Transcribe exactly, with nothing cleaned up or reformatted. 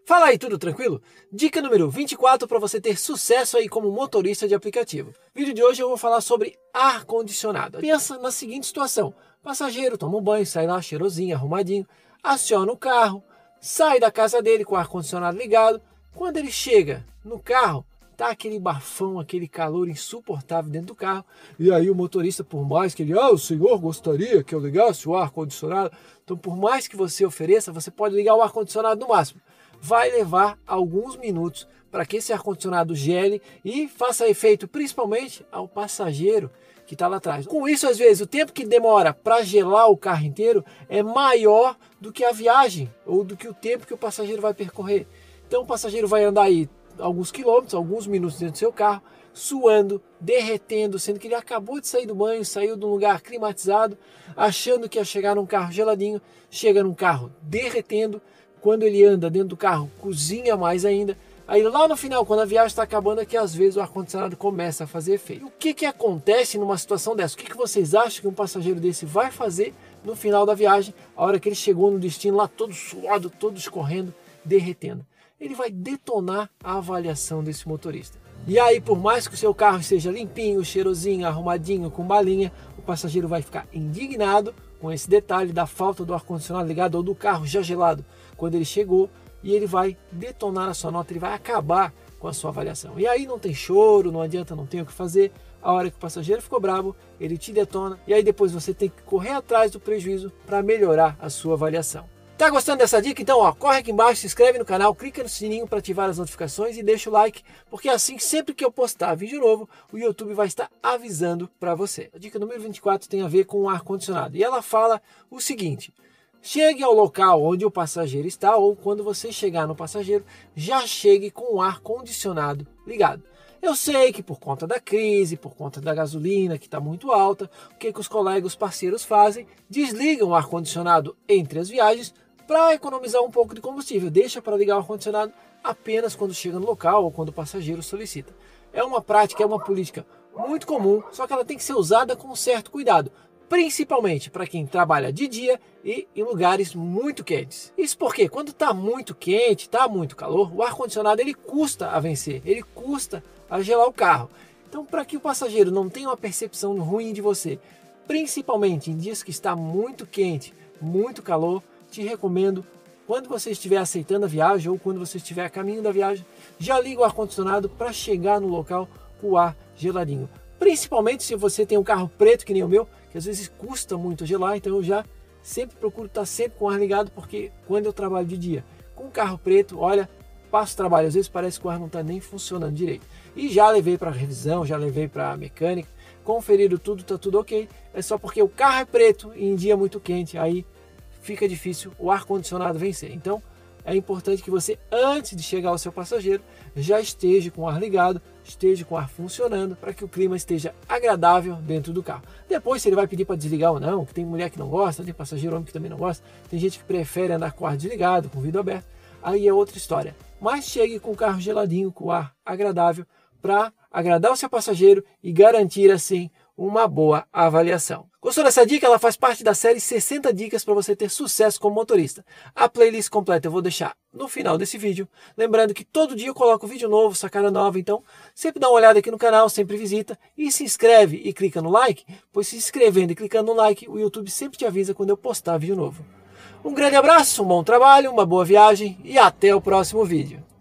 Fala aí, tudo tranquilo? Dica número vinte e quatro para você ter sucesso aí como motorista de aplicativo. No vídeo de hoje eu vou falar sobre ar-condicionado. Pensa na seguinte situação: passageiro toma um banho, sai lá cheirosinho, arrumadinho, aciona o carro, sai da casa dele com o ar-condicionado ligado. Quando ele chega no carro, tá aquele bafão, aquele calor insuportável dentro do carro. E aí o motorista, por mais que ele, ah, o senhor gostaria que eu ligasse o ar-condicionado? Então, por mais que você ofereça, você pode ligar o ar-condicionado no máximo. Vai levar alguns minutos para que esse ar-condicionado gele e faça efeito principalmente ao passageiro que está lá atrás. Com isso, às vezes, o tempo que demora para gelar o carro inteiro é maior do que a viagem ou do que o tempo que o passageiro vai percorrer. Então, o passageiro vai andar aí alguns quilômetros, alguns minutos dentro do seu carro, suando, derretendo, sendo que ele acabou de sair do banho, saiu de um lugar climatizado, achando que ia chegar num carro geladinho, chega num carro derretendo. Quando ele anda dentro do carro, cozinha mais ainda. Aí lá no final, quando a viagem está acabando, é que às vezes o ar-condicionado começa a fazer efeito. E o que, que acontece numa situação dessa? O que, que vocês acham que um passageiro desse vai fazer no final da viagem, a hora que ele chegou no destino lá todo suado, todo escorrendo, derretendo? Ele vai detonar a avaliação desse motorista. E aí, por mais que o seu carro esteja limpinho, cheirosinho, arrumadinho, com balinha, o passageiro vai ficar indignado com esse detalhe da falta do ar-condicionado ligado ou do carro já gelado quando ele chegou, e ele vai detonar a sua nota, ele vai acabar com a sua avaliação. E aí não tem choro, não adianta, não tem o que fazer. A hora que o passageiro ficou bravo, ele te detona, e aí depois você tem que correr atrás do prejuízo para melhorar a sua avaliação. Tá gostando dessa dica? Então, ó, corre aqui embaixo, se inscreve no canal, clica no sininho para ativar as notificações e deixa o like, porque assim, sempre que eu postar vídeo novo, o YouTube vai estar avisando para você. A dica número vinte e quatro tem a ver com o ar-condicionado, e ela fala o seguinte: chegue ao local onde o passageiro está, ou quando você chegar no passageiro, já chegue com o ar-condicionado ligado. Eu sei que por conta da crise, por conta da gasolina que está muito alta, o que, que os colegas, os parceiros fazem? Desligam o ar-condicionado entre as viagens para economizar um pouco de combustível. Deixa para ligar o ar-condicionado apenas quando chega no local ou quando o passageiro solicita. É uma prática, é uma política muito comum, só que ela tem que ser usada com certo cuidado, principalmente para quem trabalha de dia e em lugares muito quentes. Isso porque quando está muito quente, está muito calor, o ar-condicionado ele custa a vencer, ele custa a gelar o carro. Então, para que o passageiro não tenha uma percepção ruim de você, principalmente em dias que está muito quente, muito calor, te recomendo, quando você estiver aceitando a viagem ou quando você estiver a caminho da viagem, já liga o ar-condicionado para chegar no local com o ar geladinho. Principalmente se você tem um carro preto que nem o meu, que às vezes custa muito gelar, então eu já sempre procuro estar sempre com o ar ligado, porque quando eu trabalho de dia com um carro preto, olha, passo trabalho, às vezes parece que o ar não está nem funcionando direito. E já levei para revisão, já levei para mecânica, conferido tudo, está tudo ok, é só porque o carro é preto e em dia muito quente, aí fica difícil o ar-condicionado vencer. Então, é importante que você, antes de chegar ao seu passageiro, já esteja com o ar ligado, esteja com o ar funcionando, para que o clima esteja agradável dentro do carro. Depois, se ele vai pedir para desligar ou não, que tem mulher que não gosta, tem passageiro homem que também não gosta, tem gente que prefere andar com o ar desligado, com o vidro aberto, aí é outra história. Mas chegue com o carro geladinho, com o ar agradável, para agradar o seu passageiro e garantir, assim, uma boa avaliação. Gostou dessa dica? Ela faz parte da série sessenta dicas para você ter sucesso como motorista. A playlist completa eu vou deixar no final desse vídeo. Lembrando que todo dia eu coloco vídeo novo, sacada nova, então sempre dá uma olhada aqui no canal, sempre visita e se inscreve e clica no like, pois se inscrevendo e clicando no like, o YouTube sempre te avisa quando eu postar vídeo novo. Um grande abraço, um bom trabalho, uma boa viagem e até o próximo vídeo.